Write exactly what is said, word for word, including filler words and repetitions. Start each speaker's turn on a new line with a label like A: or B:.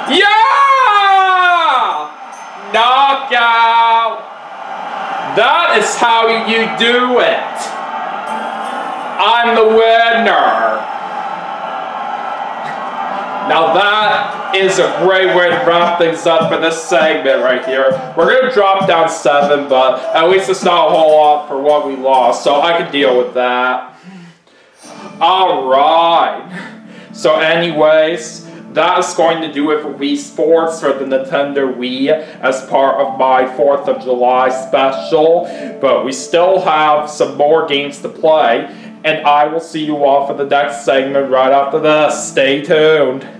A: Yeah! Knockout! That is how you do it. I'm the winner. Now that is a great way to wrap things up for this segment right here. We're going to drop down seven, but at least it's not a whole lot for what we lost, so I can deal with that. Alright. So anyways, that is going to do it for Wii Sports for the Nintendo Wii as part of my fourth of July special. But we still have some more games to play, and I will see you all for the next segment right after this. Stay tuned.